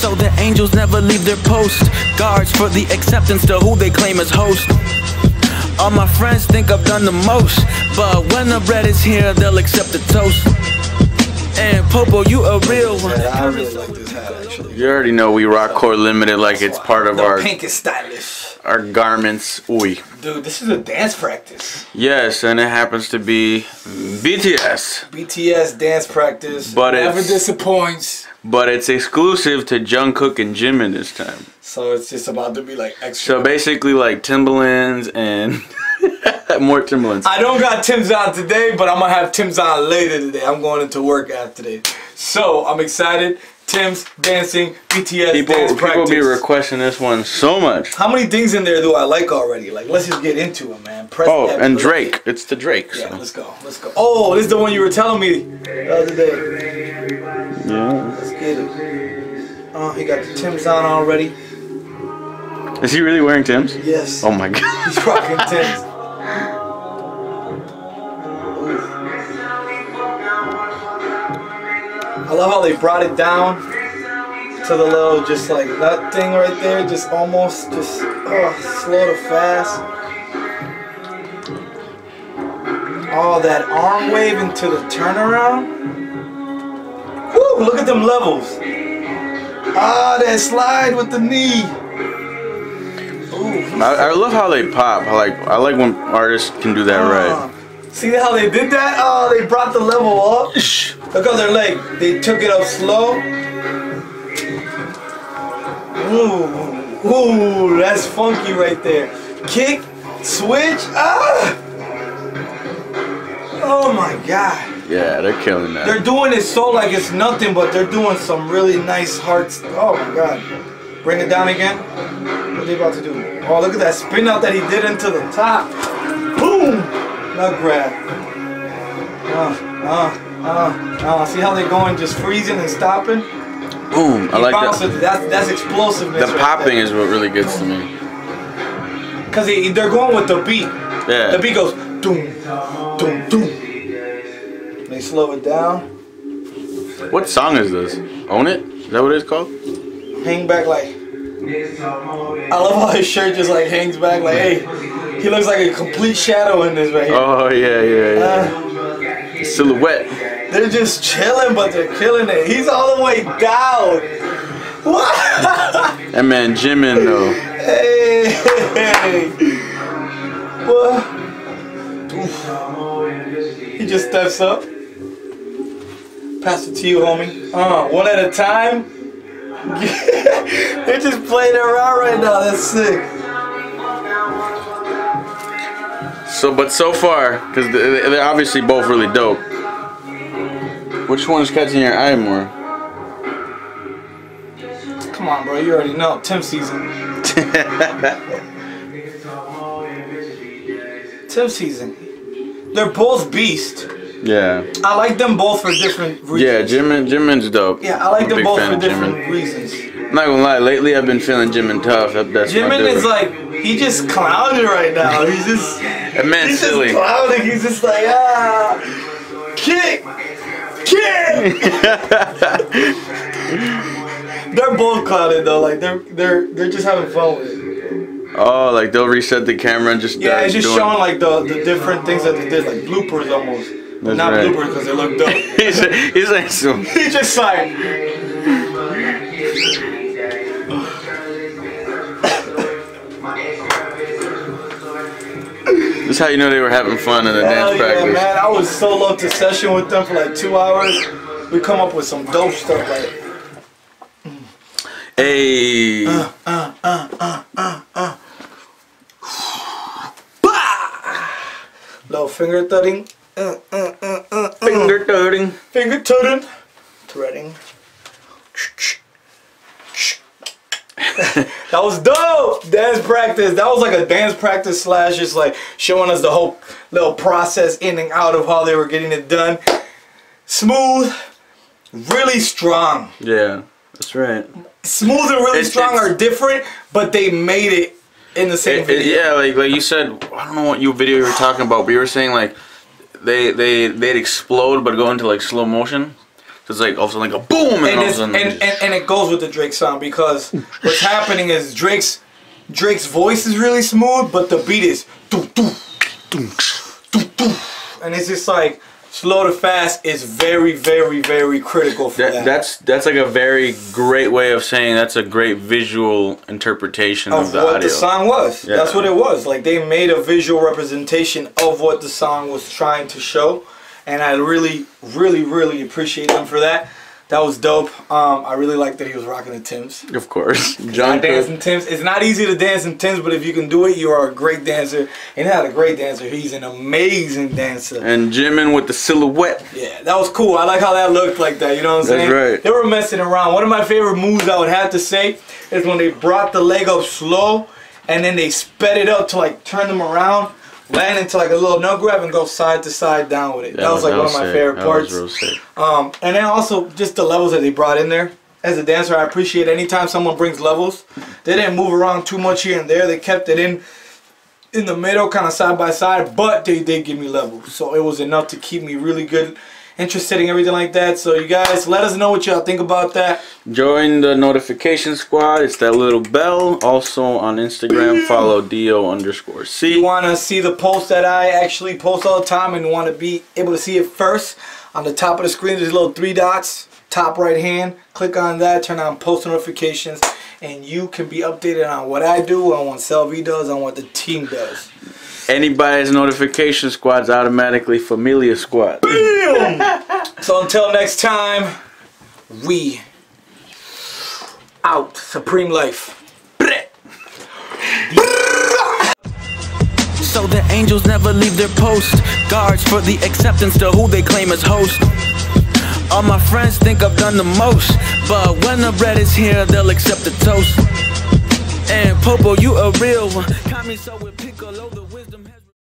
so the angels never leave their post. Guards for the acceptance to who they claim as host. All my friends think I've done the most, but when the bread is here, they'll accept the toast. And Popo, you a real one. I really like this hat, actually. You already know we rock Core Limited like it's part of our pink is stylish. Our garments. Ooh. Dude, this is a dance practice. Yes, and it happens to be BTS. BTS dance practice. But never disappoints. But it's exclusive to Jungkook and Jimin this time. So it's just about to be like extra. So basically like Timberlands and more Timberlands. I don't got Tim's on today, but I'm gonna have Tim's on later today. I'm going into work after today. So I'm excited. Tim's dancing, BTS dance practice. People be requesting this one so much. How many things in there do I like already? Like, let's just get into it, man. Press and Drake. It's the Drake. Yeah, so. let's go. Let's go. Oh, this is the one you were telling me the other day. Yeah. Let's get it. Oh, he got the Tim's on already. Is he really wearing Tim's? Yes. Oh my god. He's rocking Tim's. I love how they brought it down to the little just like nut thing right there, just almost just slow to fast. Oh, that arm wave into the turnaround. Woo, look at them levels. Ah, that slide with the knee. Ooh, I love how they pop. I like when artists can do that right. See how they did that? Oh, they brought the level up. Look on their leg. They took it up slow. Ooh, ooh, that's funky right there. Kick, switch. Ah! Oh my God. Yeah, they're killing that. They're doing it so like it's nothing, but they're doing some really nice hard stuff. Oh my God. Bring it down again. What are they about to do? Oh, look at that spin out that he did into the top. Boom. Nut grab. See how they're going, just freezing and stopping? Boom. I like that. That's explosiveness. The popping is what really gets to me. Because they're going with the beat. Yeah. The beat goes doom, doom, doom. They slow it down. What song is this? Own It? Is that what it's called? Hang back like. I love how his shirt just like hangs back like, hey, he looks like a complete shadow in this right here. Oh yeah. Silhouette. They're just chilling, but they're killing it. He's all the way down. What? That man Jimin though. Hey. What? He just steps up. Pass it to you, homie. One at a time. They're just playing around right now. That's sick. But so far, because they're obviously both really dope. Which one's catching your eye more? Come on, bro. You already know. Tim season. Tim season. They're both beast. Yeah. I like them both for different reasons. Yeah, Jimin's dope. Yeah, I like them both for different Jimin. reasons. I'm not gonna lie, lately I've been feeling Jimin tough. That's Jimin is like, he just clouded right now. He's just, that man's he's silly. just clouding. He's just like, kick. They're both clouded though. Like they're just having fun with it. Oh, like they'll reset the camera and just it's just showing like the different things that they did, like bloopers almost. That's Not right. bloopers because they look dope. he's like so. He's just like. This is how you know they were having fun in the dance practice. Man, I was solo to session with them for like 2 hours. We come up with some dope stuff like. Hey. Little finger thudding. Finger thudding. Finger thudding. Threading. That was dope! Dance practice. That was like a dance practice slash just like showing us the whole little process in and out of how they were getting it done. Smooth. Really strong. Yeah, that's right. Smooth and really strong are different, but they made it in the same video. Yeah, like you said, I don't know what video you were talking about, but you were saying like they'd explode but go into like slow motion. So it's like all of a sudden like a boom, and all of a sudden and it goes with the Drake sound because what's happening is Drake's voice is really smooth, but the beat is doo doo doo doo doo, and it's just like slow to fast is very, very, very critical for that. That's like a very great way of saying that's a great visual interpretation of the what audio. the song was. Yeah. That's what it was. Like they made a visual representation of what the song was trying to show, and I really, really, really appreciate them for that. That was dope. I really like that he was rocking the Timbs. Of course, John dancing Timbs. It's not easy to dance in Timbs, but if you can do it, you are a great dancer. And not a great dancer, he's an amazing dancer. And Jimin with the silhouette. Yeah, that was cool. I like how that looked like that. You know what I'm saying? That's right. They were messing around. One of my favorite moves I would have to say is when they brought the leg up slow, and then they sped it up to like turn them around, land into like a little nut grab, and go side to side down with it. That was like one of my favorite parts. That was real sick. And then also just the levels that they brought in there. As a dancer, I appreciate anytime someone brings levels. They didn't move around too much here and there. They kept it in the middle, kind of side by side, but they did give me levels. So it was enough to keep me really good, interested in everything like that. So you guys, let us know what y'all think about that. Join the notification squad. It's that little bell. Also on Instagram, follow DO_C. You want to see the post that I actually post all the time and want to be able to see it first, on the top of the screen there's little 3 dots, top right hand. Click on that, turn on post notifications, and you can be updated on what I do, on what Selvi does, on what the team does. Anybody's notification squad's automatically Familia Squad. Bam! So until next time, we out. Supreme Life. So the angels never leave their post. Guards for the acceptance to who they claim as host. All my friends think I've done the most, but when the bread is here, they'll accept the toast. And Popo, you a real one. Caught me so with Piccolo, the wisdom has